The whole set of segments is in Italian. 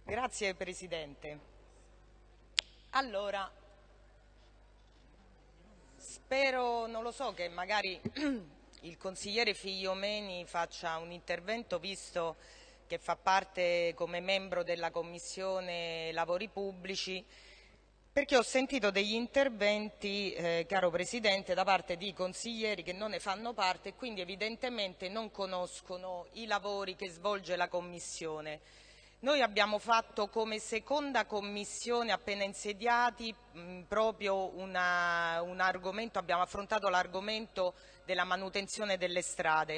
Grazie Presidente. Allora, spero, non lo so, che magari il consigliere Figliomeni faccia un intervento, visto che fa parte come membro della Commissione Lavori Pubblici, perché ho sentito degli interventi, caro Presidente, da parte di consiglieri che non ne fanno parte e quindi evidentemente non conoscono i lavori che svolge la Commissione. Noi abbiamo fatto come seconda commissione appena insediati proprio un argomento, abbiamo affrontato l'argomento della manutenzione delle strade.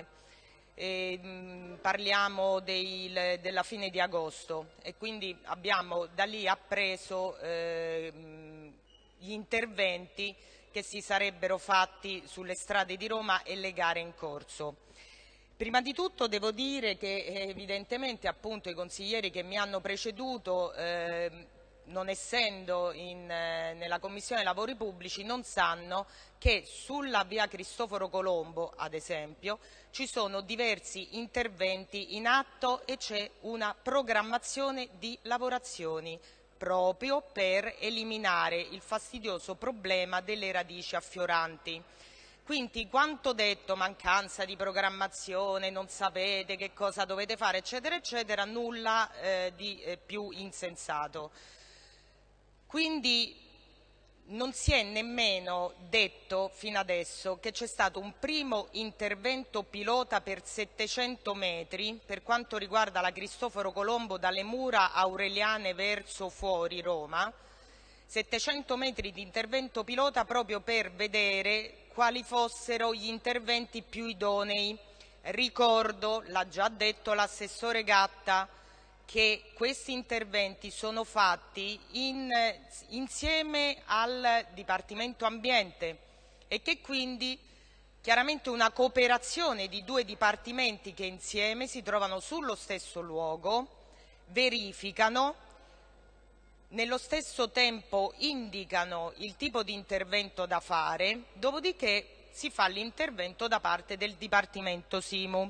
Parliamo della fine di agosto e quindi abbiamo da lì appreso gli interventi che si sarebbero fatti sulle strade di Roma e le gare in corso. Prima di tutto devo dire che evidentemente appunto i consiglieri che mi hanno preceduto, non essendo nella Commissione Lavori Pubblici, non sanno che sulla via Cristoforo Colombo, ad esempio, ci sono diversi interventi in atto e c'è una programmazione di lavorazioni proprio per eliminare il fastidioso problema delle radici affioranti. Quindi quanto detto, mancanza di programmazione, non sapete che cosa dovete fare, eccetera, eccetera, nulla di più insensato. Quindi non si è nemmeno detto fino adesso che c'è stato un primo intervento pilota per 700 metri per quanto riguarda la Cristoforo Colombo dalle mura aureliane verso fuori Roma, 700 metri di intervento pilota proprio per vedere quali fossero gli interventi più idonei. Ricordo, l'ha già detto l'assessore Gatta, che questi interventi sono fatti insieme al Dipartimento Ambiente e che quindi chiaramente una cooperazione di due dipartimenti che insieme si trovano sullo stesso luogo, verificano, nello stesso tempo indicano il tipo di intervento da fare, dopodiché si fa l'intervento da parte del Dipartimento Simu.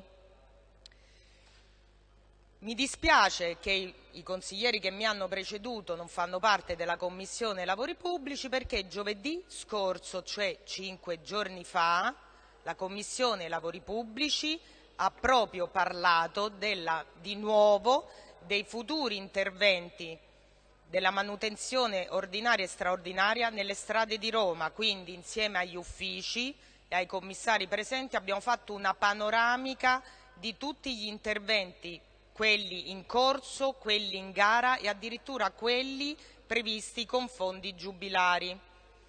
Mi dispiace che i consiglieri che mi hanno preceduto non fanno parte della Commissione Lavori Pubblici, perché giovedì scorso, cioè 5 giorni fa, la Commissione Lavori Pubblici ha proprio parlato di nuovo dei futuri interventi della manutenzione ordinaria e straordinaria nelle strade di Roma. Quindi insieme agli uffici e ai commissari presenti abbiamo fatto una panoramica di tutti gli interventi, quelli in corso, quelli in gara e addirittura quelli previsti con fondi giubilari.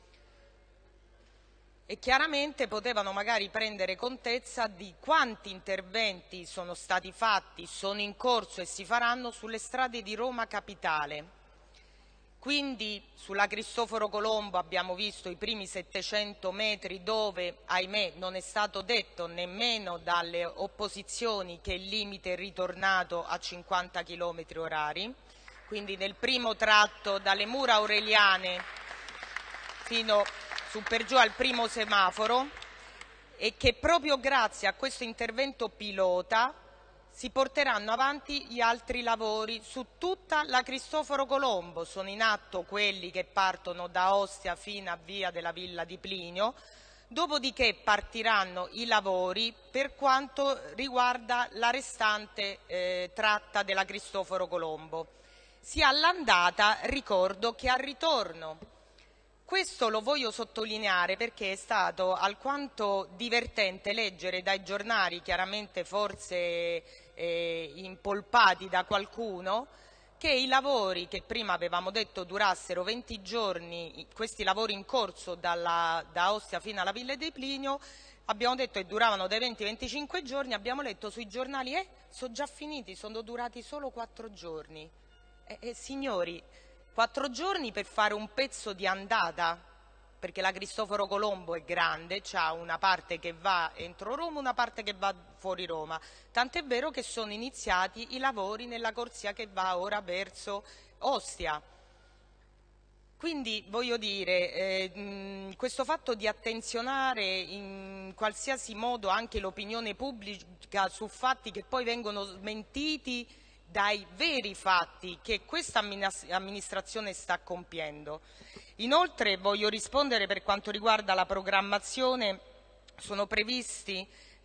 E chiaramente potevano magari prendere contezza di quanti interventi sono stati fatti, sono in corso e si faranno sulle strade di Roma Capitale. Quindi sulla Cristoforo Colombo abbiamo visto i primi 700 metri dove, ahimè, non è stato detto nemmeno dalle opposizioni che il limite è ritornato a 50 km orari. Quindi nel primo tratto dalle mura aureliane fino su per giù al primo semaforo, e che proprio grazie a questo intervento pilota si porteranno avanti gli altri lavori su tutta la Cristoforo Colombo. Sono in atto quelli che partono da Ostia fino a via della Villa di Plinio, dopodiché partiranno i lavori per quanto riguarda la restante tratta della Cristoforo Colombo, sia all'andata, ricordo, che al ritorno. Questo lo voglio sottolineare perché è stato alquanto divertente leggere dai giornali, chiaramente forse impolpati da qualcuno, che i lavori che prima avevamo detto durassero 20 giorni, questi lavori in corso da Ostia fino alla Villa di Plinio, abbiamo detto che duravano dai 20 ai 25 giorni, abbiamo letto sui giornali sono già finiti, sono durati solo 4 giorni. Signori, 4 giorni per fare un pezzo di andata, perché la Cristoforo Colombo è grande, c'ha una parte che va entro Roma, una parte che va fuori Roma, tant'è vero che sono iniziati i lavori nella corsia che va ora verso Ostia. Quindi voglio dire, questo fatto di attenzionare in qualsiasi modo anche l'opinione pubblica su fatti che poi vengono smentiti dai veri fatti che questa amministrazione sta compiendo. Inoltre voglio rispondere per quanto riguarda la programmazione. Sono previsti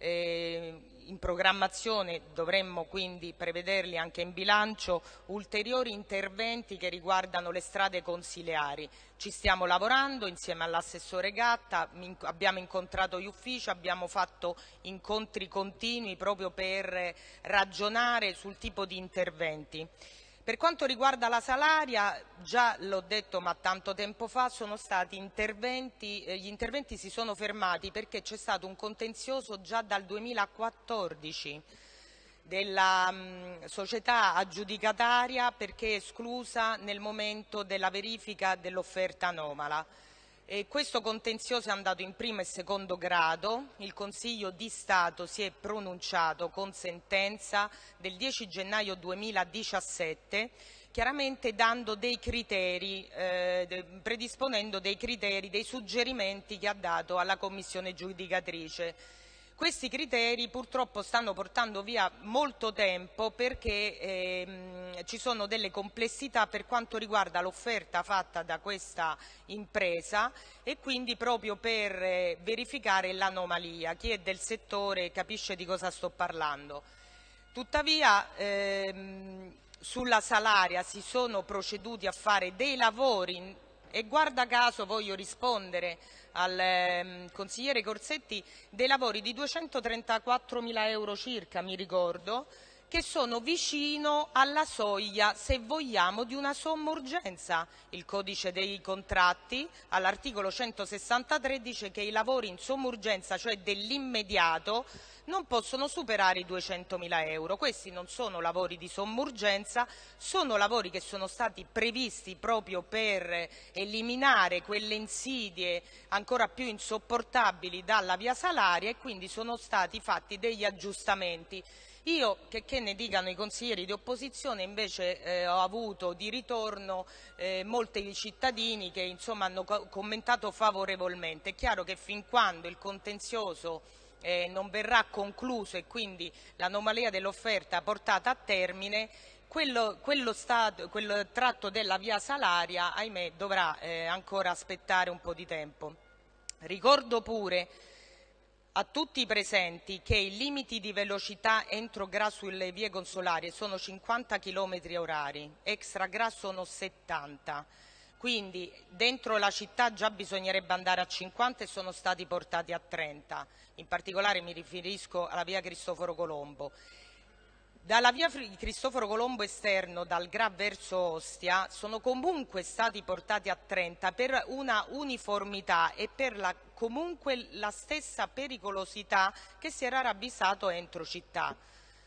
in programmazione, dovremmo quindi prevederli anche in bilancio, ulteriori interventi che riguardano le strade consiliari. Ci stiamo lavorando insieme all'assessore Gatta, abbiamo incontrato gli uffici, abbiamo fatto incontri continui proprio per ragionare sul tipo di interventi. Per quanto riguarda la Salaria, già l'ho detto ma tanto tempo fa, sono stati gli interventi si sono fermati perché c'è stato un contenzioso già dal 2014 della società aggiudicataria perché esclusa nel momento della verifica dell'offerta anomala. Questo contenzioso è andato in primo e secondo grado, il Consiglio di Stato si è pronunciato con sentenza del 10 gennaio 2017, chiaramente dando dei criteri, predisponendo dei criteri, dei suggerimenti che ha dato alla Commissione giudicatrice. Questi criteri purtroppo stanno portando via molto tempo perché ci sono delle complessità per quanto riguarda l'offerta fatta da questa impresa e quindi proprio per verificare l'anomalia. Chi è del settore capisce di cosa sto parlando. Tuttavia sulla Salaria si sono proceduti a fare dei lavori e guarda caso voglio rispondere al consigliere Corsetti, dei lavori di 234.000 euro circa, mi ricordo, che sono vicino alla soglia, se vogliamo, di una somma urgenza. Il codice dei contratti all'articolo 163 dice che i lavori in somma urgenza, cioè dell'immediato, non possono superare i 200.000 euro. Questi non sono lavori di somma urgenza, sono lavori che sono stati previsti proprio per eliminare quelle insidie ancora più insopportabili dalla via Salaria e quindi sono stati fatti degli aggiustamenti. Io, che ne dicano i consiglieri di opposizione, invece ho avuto di ritorno molti cittadini che insomma hanno commentato favorevolmente. È chiaro che fin quando il contenzioso non verrà concluso e quindi l'anomalia dell'offerta portata a termine, quel tratto della via Salaria, ahimè, dovrà ancora aspettare un po' di tempo. Ricordo pure a tutti i presenti che i limiti di velocità entro Gra sulle vie consolari sono 50 km/h, extra Gra sono 70. Quindi dentro la città già bisognerebbe andare a 50 e sono stati portati a 30. In particolare mi riferisco alla via Cristoforo Colombo. Dalla via Cristoforo Colombo esterno, dal Gra verso Ostia, sono comunque stati portati a 30 per una uniformità e per comunque la stessa pericolosità che si era ravvisato entro città.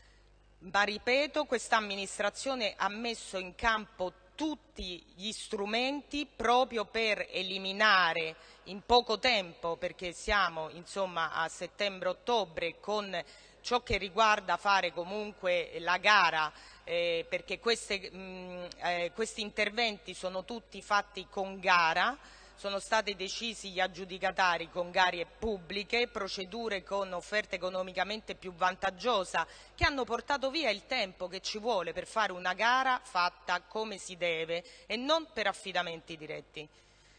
Ma ripeto, questa amministrazione ha messo in campo tutti gli strumenti proprio per eliminare in poco tempo, perché siamo insomma a settembre-ottobre, con ciò che riguarda fare comunque la gara, perché questi interventi sono tutti fatti con gara, sono stati decisi gli aggiudicatari con gare pubbliche, procedure con offerte economicamente più vantaggiose che hanno portato via il tempo che ci vuole per fare una gara fatta come si deve e non per affidamenti diretti.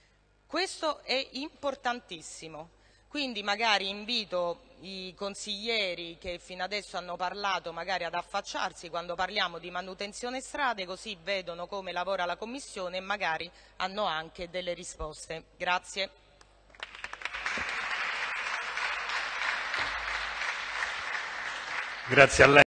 Questo è importantissimo. Quindi magari invito i consiglieri che fino adesso hanno parlato magari ad affacciarsi quando parliamo di manutenzione strade, così vedono come lavora la Commissione e magari hanno anche delle risposte. Grazie. Grazie a lei.